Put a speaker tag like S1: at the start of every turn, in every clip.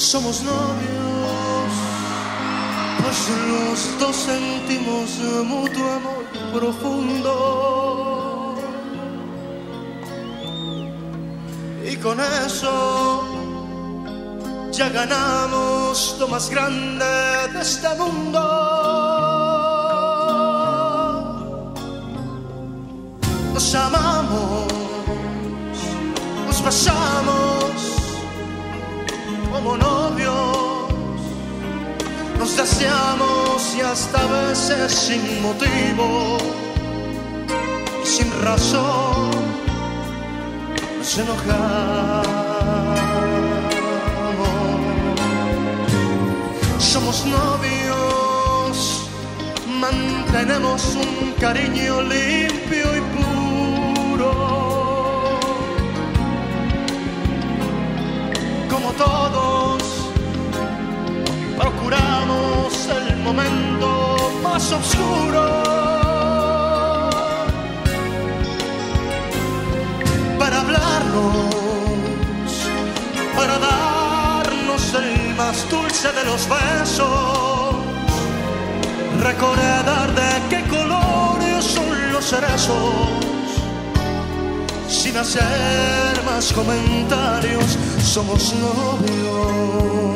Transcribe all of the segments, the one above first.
S1: somos novios, pues los dos sentimos mutuo amor profundo. Y con eso ya ganamos lo más grande de este mundo. Nos amamos, nos besamos como novios, nos deseamos y hasta a veces sin motivo y sin razón nos enojamos. Somos novios, mantenemos un cariño limpio y puro. Como todos, procuramos el momento más oscuro para hablarnos, para darnos el más dulce de los besos, recordar de qué colores son los cerezos, sin hacer más comentarios. Somos novios.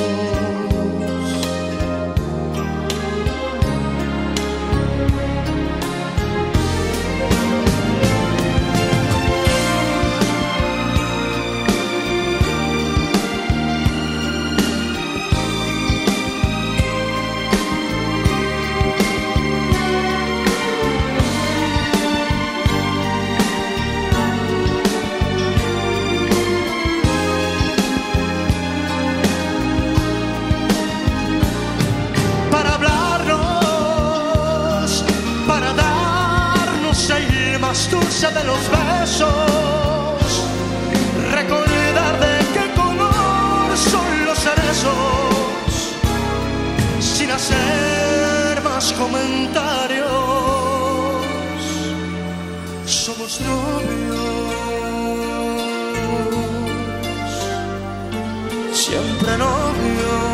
S1: Dulce de los besos, recordar de qué color son los cerezos, sin hacer más comentarios. Somos novios, siempre novios.